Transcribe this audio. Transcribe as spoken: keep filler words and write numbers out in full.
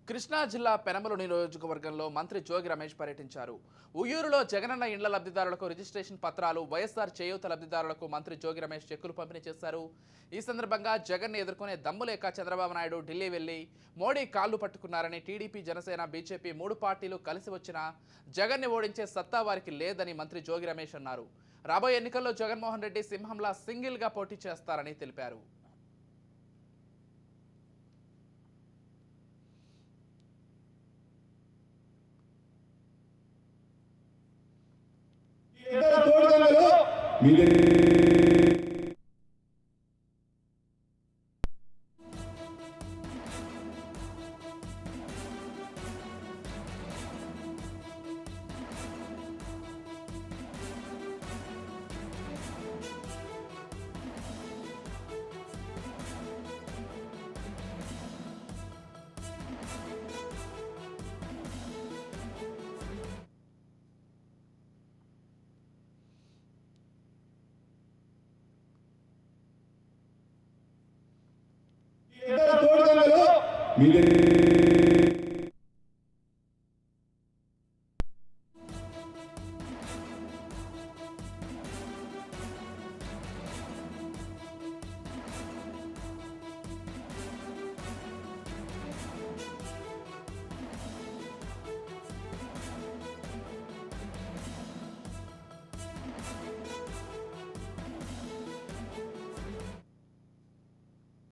కృష్ణా జిల్లా పెనమలూరు నియోజకవర్గంలో మంత్రి జోగి రమేష్ పర్యటించారు. ఉయ్యూరులో జగనన్న ఇండ్ల లబ్ధిదారులకు రిజిస్ట్రేషన్ పత్రాలు, వైఎస్ఆర్ చేయూత లబ్ధిదారులకు మంత్రి జోగి రమేష్ చెక్కులు పంపిణీ చేశారు. ఈ సందర్భంగా జగన్ ఎదుర్కొనే దమ్ము లేక చంద్రబాబు నాయుడు ఢిల్లీ వెళ్లి మోడీ కాళ్లు పట్టుకున్నారని, టీడీపీ, జనసేన, బీజేపీ మూడు పార్టీలు కలిసి వచ్చినా జగన్ని ఓడించే సత్తా వారికి లేదని మంత్రి జోగి రమేష్ అన్నారు. రాబోయే ఎన్నికల్లో జగన్మోహన్ రెడ్డి సింహంలా సింగిల్ గా పోటీ చేస్తారని తెలిపారు. మీడియా